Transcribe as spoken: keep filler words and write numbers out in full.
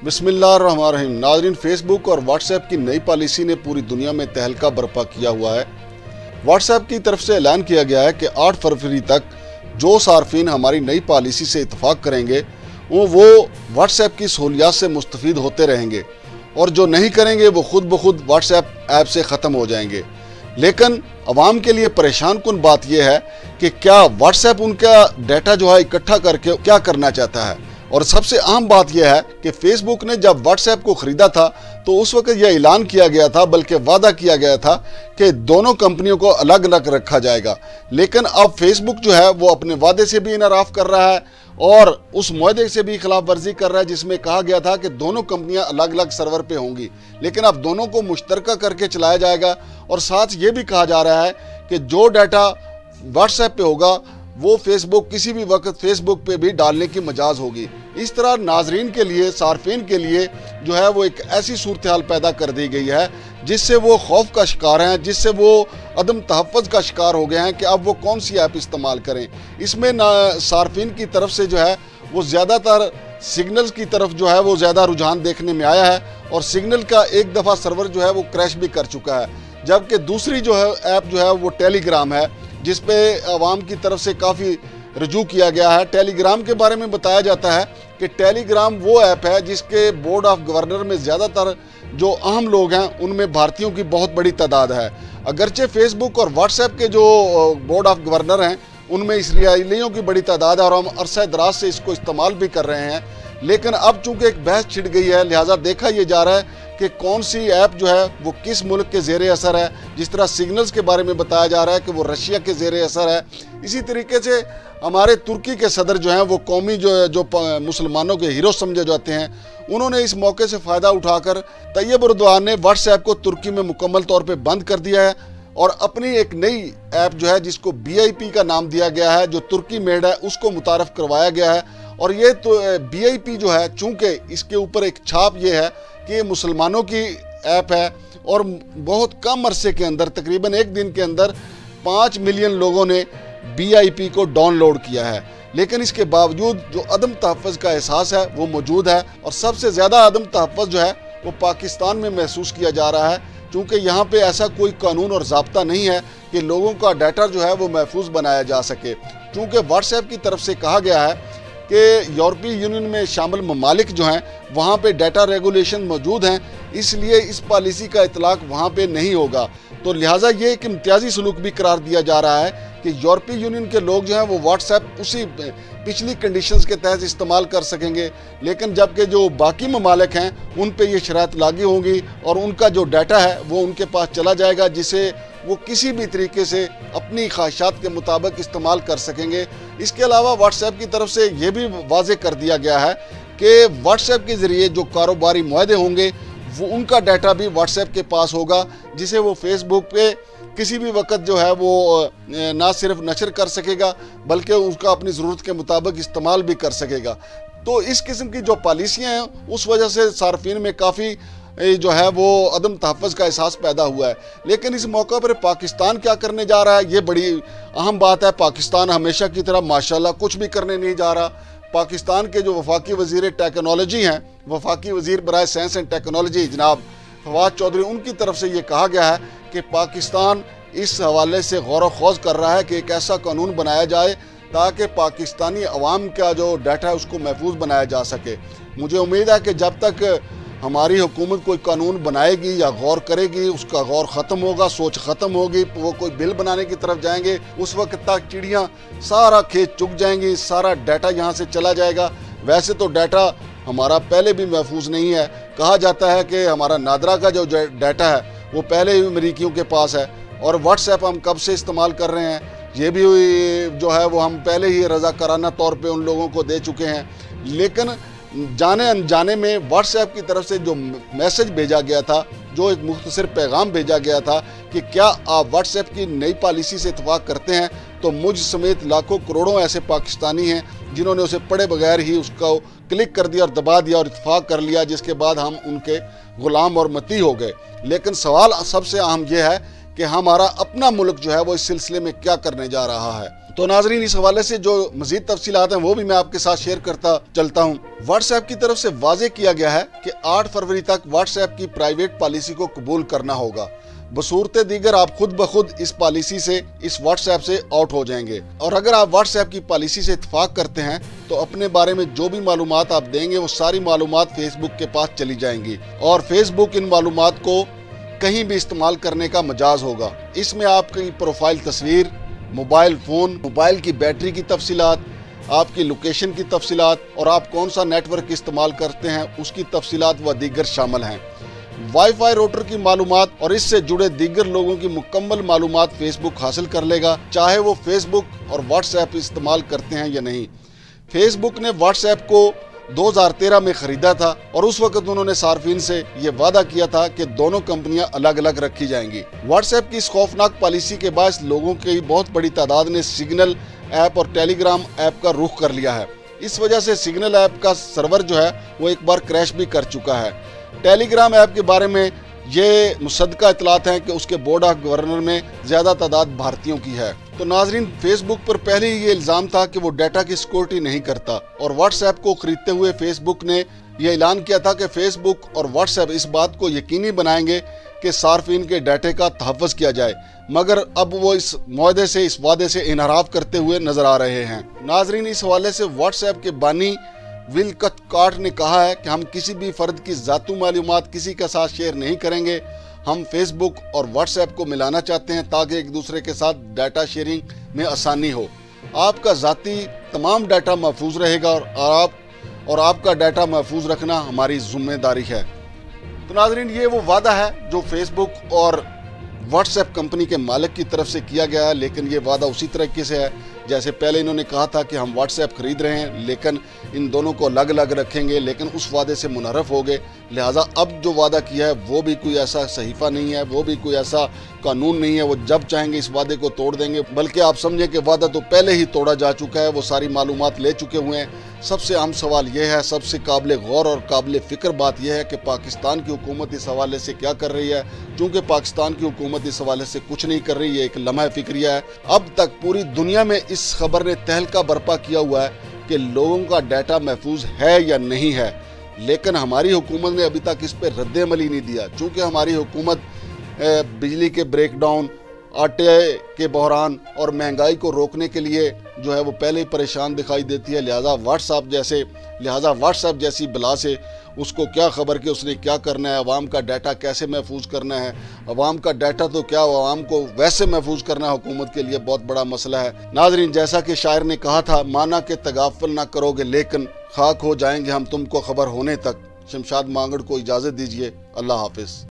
बिस्मिल्लाहिर्रहमानिर्रहीम। नाज़रीन, फेसबुक और व्हाट्सएप की नई पॉलिसी ने पूरी दुनिया में तहलका बर्पा किया हुआ है। व्हाट्सएप की तरफ से ऐलान किया गया है कि आठ फरवरी तक जो सार्फिन हमारी नई पॉलिसी से इत्तफाक करेंगे वो वो व्हाट्सएप की सहूलियात से मुस्तफ़ीद होते रहेंगे और जो नहीं करेंगे वो खुद ब खुद व्हाट्सएप ऐप से ख़त्म हो जाएंगे। लेकिन अवाम के लिए परेशान कुन बात यह है कि क्या व्हाट्सएप उनका डाटा जो है इकट्ठा करके क्या करना चाहता है। और सबसे अहम बात यह है कि फेसबुक ने जब व्हाट्सएप को ख़रीदा था तो उस वक्त यह ऐलान किया गया था, बल्कि वादा किया गया था कि दोनों कंपनियों को अलग अलग रखा जाएगा। लेकिन अब फेसबुक जो है वो अपने वादे से भी इनराफ कर रहा है और उस मुआहदे से भी खिलाफ वर्जी कर रहा है जिसमें कहा गया था कि दोनों कंपनियां अलग अलग सर्वर पे होंगी, लेकिन अब दोनों को मुश्तरका करके चलाया जाएगा। और साथ ये भी कहा जा रहा है कि जो डाटा व्हाट्सएप पे होगा वो फेसबुक किसी भी वक्त फेसबुक पे भी डालने की मजाज होगी। इस तरह नाजरीन के लिए, सार्फिन के लिए जो है वो एक ऐसी सूरत हाल पैदा कर दी गई है जिससे वो खौफ का शिकार हैं, जिससे वो अदम तहफ़्फ़ुज़ का शिकार हो गए हैं कि अब वो कौन सी ऐप इस्तेमाल करें। इसमें ना सार्फिन की तरफ से जो है वो ज़्यादातर सिग्नल्स की तरफ जो है वो ज़्यादा रुझान देखने में आया है और सिग्नल का एक दफ़ा सर्वर जो है वो क्रैश भी कर चुका है। जबकि दूसरी जो है ऐप जो है वो टेलीग्राम है जिस पे आवाम की तरफ से काफ़ी रजू किया गया है। टेलीग्राम के बारे में बताया जाता है कि टेलीग्राम वो ऐप है जिसके बोर्ड ऑफ गवर्नर में ज़्यादातर जो अहम लोग हैं उनमें भारतीयों की बहुत बड़ी तादाद है। अगरचे फेसबुक और व्हाट्सएप के जो बोर्ड ऑफ गवर्नर हैं उनमें इसराइलियों की बड़ी तादाद है और हम अरसा दराज से इसको इस्तेमाल भी कर रहे हैं। लेकिन अब चूंकि एक बहस छिड़ गई है, लिहाजा देखा यह जा रहा है कि कौन सी ऐप जो है वो किस मुल्क के ज़ेरे असर है। जिस तरह सिग्नल्स के बारे में बताया जा रहा है कि वो रशिया के ज़ेरे असर है, इसी तरीके से हमारे तुर्की के सदर जो हैं वो कौमी जो जो मुसलमानों के हीरो समझे जाते हैं, उन्होंने इस मौके से फ़ायदा उठाकर तैयब एर्दोआन ने व्हाट्सएप को तुर्की में मुकम्मल तौर पर बंद कर दिया है और अपनी एक नई ऐप जो है जिसको बी आई पी का नाम दिया गया है, जो तुर्की मेड है, उसको मुतारफ़ करवाया गया है। और ये तो बी आई पी जो है, चूँकि इसके ऊपर एक छाप ये है कि ये मुसलमानों की ऐप है और बहुत कम अरसे के अंदर, तकरीबन एक दिन के अंदर पाँच मिलियन लोगों ने बी आई पी को डाउनलोड किया है। लेकिन इसके बावजूद जो अदम तहफ़्फ़ुज़ का एहसास है वो मौजूद है और सबसे ज़्यादा अदम तहफ़्फ़ुज़ जो है वो पाकिस्तान में महसूस किया जा रहा है, क्योंकि यहाँ पे ऐसा कोई कानून और ज़ाब्ता नहीं है कि लोगों का डाटा जो है वो महफूज बनाया जा सके। क्योंकि व्हाट्सएप की तरफ से कहा गया है कि यूरोपीय यूनियन में शामिल ममालिक जो हैं वहाँ पे डाटा रेगुलेशन मौजूद हैं, इसलिए इस पॉलिसी का इतलाक़ वहाँ पे नहीं होगा। तो लिहाजा ये एक इम्तियाजी सलूक भी करार दिया जा रहा है कि यूरोपीय यूनियन के लोग जो हैं वो व्हाट्सएप उसी पिछली कंडीशंस के तहत इस्तेमाल कर सकेंगे, लेकिन जबकि जो बाकी ममालिक हैं उन पे ये शरात लागू होंगी और उनका जो डाटा है वो उनके पास चला जाएगा, जिसे वो किसी भी तरीके से अपनी ख्वाहिशात के मुताबिक इस्तेमाल कर सकेंगे। इसके अलावा व्हाट्सएप की तरफ से ये भी वाज़े कर दिया गया है कि व्हाट्सएप के ज़रिए जो कारोबारी मुआहदे होंगे वो उनका डाटा भी व्हाट्सएप के पास होगा, जिसे वो फेसबुक पे किसी भी वक्त जो है वो ना सिर्फ नशर कर सकेगा बल्कि उसका अपनी ज़रूरत के मुताबिक इस्तेमाल भी कर सकेगा। तो इस किस्म की जो पॉलिसियाँ हैं उस वजह से सार्फिन में काफ़ी जो है वो अदम तहफ़्फ़ुज़ का एहसास पैदा हुआ है। लेकिन इस मौके पर पाकिस्तान क्या करने जा रहा है, ये बड़ी अहम बात है। पाकिस्तान हमेशा की तरह माशाल्लाह कुछ भी करने नहीं जा रहा। पाकिस्तान के जो वफाकी वज़ीर टेक्नोलॉजी हैं, वफाकी वज़ीर बराए साइंस एंड टेक्नोलॉजी जनाब फवाद चौधरी, उनकी तरफ से ये कहा गया है कि पाकिस्तान इस हवाले से गौर व खौज कर रहा है कि एक ऐसा कानून बनाया जाए ताकि पाकिस्तानी अवाम का जो डाटा है उसको महफूज बनाया जा सके। मुझे उम्मीद है कि जब तक हमारी हुकूमत कोई कानून बनाएगी या गौर करेगी, उसका गौर ख़त्म होगा, सोच ख़त्म होगी, वो कोई बिल बनाने की तरफ जाएंगे, उस वक्त तक चिड़ियाँ सारा खेत चुग जाएंगी, सारा डाटा यहाँ से चला जाएगा। वैसे तो डाटा हमारा पहले भी महफूज नहीं है। कहा जाता है कि हमारा नादरा का जो डाटा है वो पहले ही अमेरिकियों के पास है और व्हाट्सएप हम कब से इस्तेमाल कर रहे हैं ये भी जो है वो हम पहले ही रज़ाकाराना तौर पे उन लोगों को दे चुके हैं। लेकिन जाने अनजाने में व्हाट्सएप की तरफ से जो मैसेज भेजा गया था, जो एक मुख्तसर पैगाम भेजा गया था कि क्या आप व्हाट्सएप की नई पॉलिसी से इत्तफाक करते हैं, तो मुझ समेत लाखों करोड़ों ऐसे पाकिस्तानी हैं जिन्होंने उसे पढ़े बगैर ही उसको क्लिक कर दिया और दबा दिया और इत्तफाक कर लिया, जिसके बाद हम उनके ग़ुलाम और मती हो गए। लेकिन सवाल सबसे अहम यह है कि हमारा अपना मुल्क जो है वो इस सिलसिले में क्या करने जा रहा है। तो नाजरीन, इस हवाले से जो मजीद तफसीलात हैं वो भी मैं आपके साथ शेयर करता चलता हूँ। व्हाट्सएप की तरफ से वाजे किया गया है कि आठ फरवरी तक व्हाट्सएप की प्राइवेट पॉलिसी को कबूल करना होगा। बसूरत दीगर आप खुद ब खुद इस पॉलिसी से, इस व्हाट्सएप से आउट हो जाएंगे। और अगर आप व्हाट्सएप की पॉलिसी से इत्तेफाक करते हैं तो अपने बारे में जो भी मालूमात आप देंगे वो सारी मालूमात फेसबुक के पास चली जाएंगी और फेसबुक इन मालूमात को कहीं भी इस्तेमाल करने का मजाज होगा। इसमें आपकी प्रोफाइल तस्वीर, मोबाइल फ़ोन, मोबाइल की बैटरी की तफसीलात, आपकी लोकेशन की तफसीलात और आप कौन सा नेटवर्क इस्तेमाल करते हैं उसकी तफसीलात व दीगर शामिल हैं। वाईफाई राउटर की मालूमात और इससे जुड़े दीगर लोगों की मुकम्मल मालूमात फेसबुक हासिल कर लेगा, चाहे वो फेसबुक और व्हाट्सएप इस्तेमाल करते हैं या नहीं। फेसबुक ने व्हाट्सएप को दो हज़ार तेरह में खरीदा था और उस वक्त उन्होंने सार्फिन से ये वादा किया था कि दोनों कंपनियां अलग अलग रखी जाएंगी। व्हाट्सएप की इस खौफनाक पॉलिसी के बाद लोगों की बहुत बड़ी तादाद ने सिग्नल ऐप और टेलीग्राम ऐप का रुख कर लिया है। इस वजह से सिग्नल ऐप का सर्वर जो है वो एक बार क्रैश भी कर चुका है। टेलीग्राम ऐप के बारे में ये मुसद्दका इतलात हैं कि उसके बोर्ड ऑफ गवर्नर में ज़्यादा तादाद भारतीयों की है। तो नाजरीन, फेसबुक पर पहले ही ये इल्ज़ाम था कि वो डाटा की सिक्योरिटी नहीं करता और व्हाट्सएप को खरीदते हुए फेसबुक ने यह ऐलान किया था कि फेसबुक और व्हाट्सएप इस बात को यकीनी बनाएंगे कि सार्फिन के डाटे का तहफ़्फ़ुज़ किया जाए, मगर अब वो इस मुआहदे से, इस वादे से इनहराफ करते हुए नजर आ रहे हैं। नाजरीन, इस हवाले से व्हाट्सएप के बानी विल कथकार्ट ने कहा है कि हम किसी भी फर्द की ज़ाती मालूमात किसी के साथ शेयर नहीं करेंगे। हम फेसबुक और व्हाट्सएप को मिलाना चाहते हैं ताकि एक दूसरे के साथ डाटा शेयरिंग में आसानी हो। आपका ज़ाती तमाम डाटा महफूज रहेगा और आप और आपका डाटा महफूज रखना हमारी जिम्मेदारी है। तो नाजरीन, ये वो वादा है जो फेसबुक और व्हाट्सएप कंपनी के मालिक की तरफ से किया गया है, लेकिन ये वादा उसी तरीके से है जैसे पहले इन्होंने कहा था कि हम व्हाट्सएप खरीद रहे हैं लेकिन इन दोनों को अलग अलग रखेंगे, लेकिन उस वादे से मुनहरफ हो गए। लिहाजा अब जो वादा किया है वो भी कोई ऐसा सहीफा नहीं है, वो भी कोई ऐसा कानून नहीं है, वो जब चाहेंगे इस वादे को तोड़ देंगे। बल्कि आप समझें कि वादा तो पहले ही तोड़ा जा चुका है, वो सारी मालूमात ले चुके हुए हैं। सबसे अहम सवाल यह है, सबसे काबिल गौर और काबिल फ़िक्र बात यह है कि पाकिस्तान की हुकूमत इस हवाले से क्या कर रही है। चूँकि पाकिस्तान की हुकूमत इस हवाले से कुछ नहीं कर रही है, एक लम्हा फ़िक्रिया है। अब तक पूरी दुनिया में इस खबर ने तहलका बर्पा किया हुआ है कि लोगों का डाटा महफूज है या नहीं है, लेकिन हमारी हुकूमत ने अभी तक इस पर रद्द-ए-अमल ही नहीं दिया। चूँकि हमारी हुकूमत बिजली के ब्रेकडाउन, आटे के बहरान और महंगाई को रोकने के लिए जो है वो पहले ही परेशान दिखाई देती है। लिहाजा व्हाट्सएप जैसे लिहाजा व्हाट्सएप जैसी बला से उसको क्या खबर कि उसने क्या करना है, अवाम का डाटा कैसे महफूज करना है। अवाम का डाटा तो क्या, अवाम को वैसे महफूज करना हुकूमत के लिए बहुत बड़ा मसला है। नाजरीन, जैसा कि शायर ने कहा था, माना कि तगाफल ना करोगे लेकिन खाक हो जाएंगे हम तुमको खबर होने तक। शमशाद मांगड़ को इजाज़त दीजिए। अल्लाह हाफिज़।